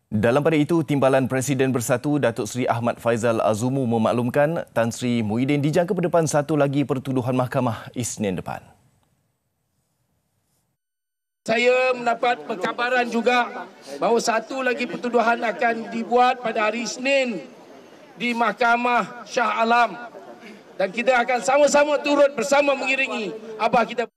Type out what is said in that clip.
Dalam pada itu, Timbalan Presiden Bersatu Datuk Seri Ahmad Faizal Azumu memaklumkan Tan Sri Muhyiddin dijangka ke depan satu lagi pertuduhan mahkamah Isnin depan. Saya mendapat perkabaran juga bahawa satu lagi pertuduhan akan dibuat pada hari Isnin di Mahkamah Shah Alam. Dan kita akan sama-sama turut bersama mengiringi abah kita.